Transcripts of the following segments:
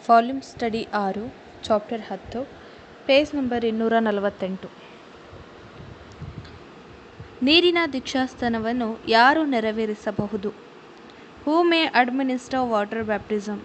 Volume study 6, chapter 10, page number 248. ನೀರಿನ ದೀಕ್ಷಾಸ್ನಾನವನ್ನು ಯಾರು ನೆರವೇರಿಸಬಹುದು? Who may administer water baptism?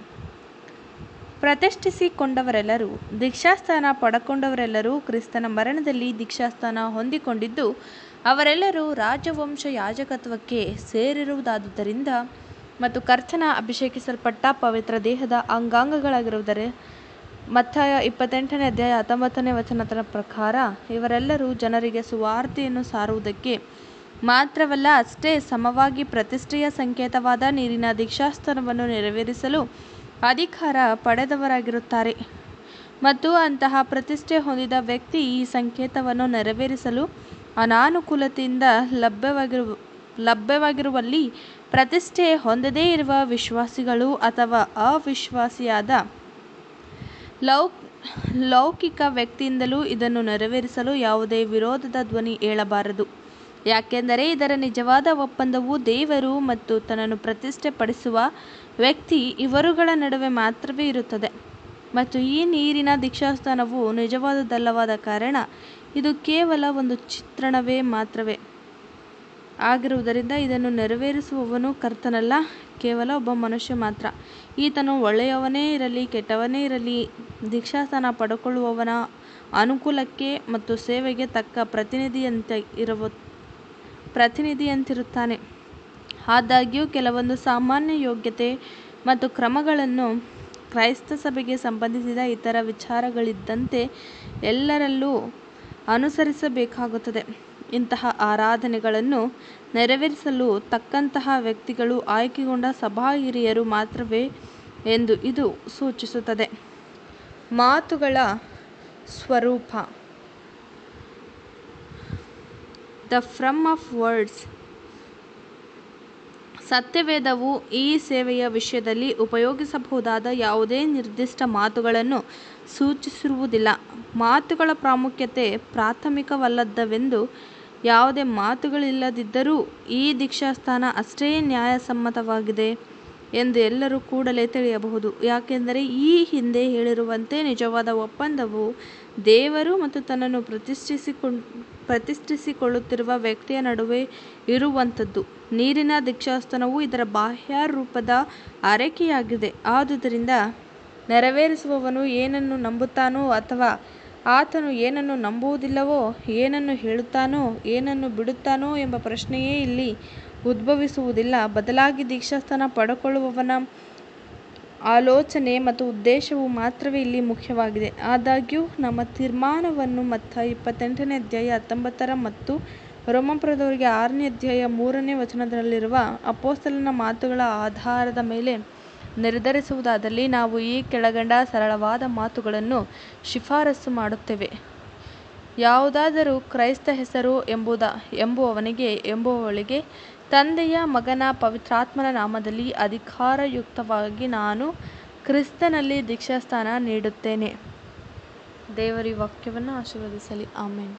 ಪ್ರತಿಷ್ಠಿಸಿಕೊಂಡವರೆಲ್ಲರೂ, ದೀಕ್ಷಾಸ್ನಾನ ಪಡಕೊಂಡವರೆಲ್ಲರೂ ಕ್ರಿಸ್ತನ ಮರಣದಲ್ಲಿ ದೀಕ್ಷಾಸ್ನಾನ ಹೊಂದಿಕೊಂಡಿದ್ದು, ಅವರೆಲ್ಲರೂ ರಾಜವಂಶ ಯಾಜಕತ್ವಕ್ಕೆ ಸೇರಿರುವುದಾದುದರಿಂದ ಮತ್ತು ಕರ್ತನ ಅಭಿಷೇಕಿಸಲ್ಪಟ್ಟ ಪವಿತ್ರ ದೇಹದ ಅಂಗಾಂಗಗಳಾಗಿರುವುದರಿಂದ ಮತ್ತಾಯ 28:19 ಪ್ರಕಾರ ಇವರೆಲ್ಲರೂ ಜನರಿಗೆ ಸುವಾರ್ತೆಯನ್ನು ಸಾರುವುದಕ್ಕೆ ಮಾತ್ರವಲ್ಲ, ಅಷ್ಟೇ ಸಮವಾಗಿ ಪ್ರತಿಷ್ಠೆಯ ಸಂಕೇತವಾದ ನೀರಿನ ದೀಕ್ಷಾಸ್ನಾನವನ್ನು ನೆರವೇರಿಸಲು ಅಧಿಕಾರ ಪಡೆದವರಾಗಿರುತ್ತಾರೆ. ಮತ್ತು ಅಂತಹ ಪ್ರತಿಷ್ಠೆ ಹೊಂದಿದ ವ್ಯಕ್ತಿ ಈ ಸಂಕೇತವನ್ನು ನೆರವೇರಿಸಲು ಅನಾನುಕೂಲತೆಯಿಂದ ಲಭ್ಯವಾಗಿರುವಲ್ಲಿ ಪ್ರತಿಷ್ಠೆ ಹೊಂದದೇ ಇರುವ ವಿಶ್ವಾಸಿಗಳು ಅಥವಾ ಅವಿಶ್ವಾಸಿಯಾದ ಲೌಕಿಕ ವ್ಯಕ್ತಿಯಿಂದಲೂ ಇದನ್ನು ನೆರವೇರಿಸಲು ಯಾವುದೇ ವಿರೋಧದ ಧ್ವನಿ ಏಳಬಾರದು. ಯಾಕೆಂದರೆ ಇದರ ನಿಜವಾದ ಒಪ್ಪಂದವು ದೇವರು ಮತ್ತು ತನ್ನನ್ನು ಪ್ರತಿಷ್ಠೆ ಪಡಿಸುವ ವ್ಯಕ್ತಿ ಇವರುಗಳ ನಡುವೆ ಮಾತ್ರವೇ ಇರುತ್ತದೆ. ಮತ್ತು ಈ ನೀರಿನ ದೀಕ್ಷಾಸ್ನಾನವು ನಿಜವಾದುದಲ್ಲವಾದ ಕಾರಣ ಇದು ಕೇವಲ ಒಂದು ಚಿತ್ರಣವೇ ಮಾತ್ರವೇ ಆಗಿರುವುದರಿಂದ ಇದನ್ನು ನೆರವೇರಿಸುವವನು ಕರ್ತನಲ್ಲ, ಕೇವಲ ಒಬ್ಬ ಮನುಷ್ಯ ಮಾತ್ರ. ಈತನು ಒಳ್ಳೆಯವನೇ ಇರಲಿ ಕೆಟ್ಟವನೇ ಇರಲಿ ದೀಕ್ಷಾಸ್ನಾನ ಪಡೆದುಕೊಳ್ಳುವವನ ಅನುಕೂಲಕ್ಕೆ ಮತ್ತು ಸೇವೆಗೆ ತಕ್ಕ ಪ್ರತಿನಿಧಿಯಂತಿರುತ್ತಾನೆ. ಆದಾಗ್ಯೂ ಕೆಲವೊಂದು ಸಾಮಾನ್ಯ ಯೋಗ್ಯತೆ ಮತ್ತು ಕ್ರಮಗಳನ್ನು ಕ್ರೈಸ್ತ ಸಭೆಗೆ ಸಂಬಂಧಿಸಿದ ಇತರ ವಿಚಾರಗಳಿದ್ದಂತೆ ಎಲ್ಲರಲ್ಲೂ ಅನುಸರಿಸಬೇಕಾಗುತ್ತದೆ. ಇಂತಹ ಆರಾಧನೆಗಳನ್ನು ನೆರವೇರಿಸಲು ತಕ್ಕಂತಹ ವ್ಯಕ್ತಿಗಳು ಆಯ್ಕೆಗೊಂಡ ಸಭಾ ಹಿರಿಯರು ಮಾತ್ರವೇ ಎಂದು ಇದು ಸೂಚಿಸುತ್ತದೆ. ಮಾತುಗಳ ಸ್ವರೂಪ. The form of words. ಸತ್ಯವೇದವು ಈ ಸೇವೆಯ ವಿಷಯದಲ್ಲಿ ಉಪಯೋಗಿಸಬಹುದಾದ ಯಾವುದೇ ನಿರ್ದಿಷ್ಟ ಮಾತುಗಳನ್ನು ಸೂಚಿಸಿರುವುದಿಲ್ಲ. ಮಾತುಗಳ ಪ್ರಾಮುಖ್ಯತೆ ಪ್ರಾಥಮಿಕವಲ್ಲವೆಂದೂ ಯಾವುದೇ ಮಾತುಗಳಿಲ್ಲದಿದ್ದರೂ ಈ ದೀಕ್ಷಾಸ್ನಾನ ಅಷ್ಟೇ ನ್ಯಾಯಸಮ್ಮತವಾಗಿದೆ ಎಂದು ಎಲ್ಲರೂ ಕೂಡಲೇ ತಿಳಿಯಬಹುದು. ಯಾಕೆಂದರೆ ಈ ಹಿಂದೆ ಹೇಳಿರುವಂತೆ ನಿಜವಾದ ಒಪ್ಪಂದವು ದೇವರು ಮತ್ತು ತನ್ನನ್ನು ಪ್ರತಿಷ್ಠಿಸಿಕೊಳ್ಳುತ್ತಿರುವ ವ್ಯಕ್ತಿಯ ನಡುವೆ ಇರುವಂಥದ್ದು. ನೀರಿನ ದೀಕ್ಷಾಸ್ನಾನವು ಇದರ ಬಾಹ್ಯ ರೂಪದ ಆರೈಕೆಯಾಗಿದೆ. ಆದುದರಿಂದ ನೆರವೇರಿಸುವವನು ಏನನ್ನು ನಂಬುತ್ತಾನೋ ಅಥವಾ ಆತನು ಏನನ್ನು ನಂಬುವುದಿಲ್ಲವೋ, ಏನನ್ನು ಹೇಳುತ್ತಾನೋ ಏನನ್ನು ಬಿಡುತ್ತಾನೋ ಎಂಬ ಪ್ರಶ್ನೆಯೇ ಇಲ್ಲಿ ಉದ್ಭವಿಸುವುದಿಲ್ಲ. ಬದಲಾಗಿ ದೀಕ್ಷಾಸ್ನಾನ ಪಡೆದುಕೊಳ್ಳುವವನ ಆಲೋಚನೆ ಮತ್ತು ಉದ್ದೇಶವು ಮಾತ್ರವೇ ಇಲ್ಲಿ ಮುಖ್ಯವಾಗಿದೆ. ಆದಾಗ್ಯೂ ನಮ್ಮ ತೀರ್ಮಾನವನ್ನು ಮತ್ತಾಯ 28:19 ಮತ್ತು ರೋಮಾಪುರದವರಿಗೆ 6:3 ಅಪೊಸ್ತಲನ ಮಾತುಗಳ ಆಧಾರದ ಮೇಲೆ ನಿರ್ಧರಿಸುವುದಾದಲ್ಲಿ ನಾವು ಈ ಕೆಳಕಂಡ ಸರಳವಾದ ಮಾತುಗಳನ್ನು ಶಿಫಾರಸು ಮಾಡುತ್ತೇವೆ. ಯಾವುದಾದರೂ ಕ್ರೈಸ್ತ ಹೆಸರು ಎಂಬುವವಳಿಗೆ ತಂದೆಯ, ಮಗನ, ಪವಿತ್ರಾತ್ಮನ ನಾಮದಲ್ಲಿ ಅಧಿಕಾರಯುಕ್ತವಾಗಿ ನಾನು ಕ್ರಿಸ್ತನಲ್ಲಿ ದೀಕ್ಷಾಸ್ನಾನ ನೀಡುತ್ತೇನೆ. ದೇವರು ಈ ವಾಕ್ಯವನ್ನು ಆಶೀರ್ವದಿಸಲಿ. ಆಮೆನ್.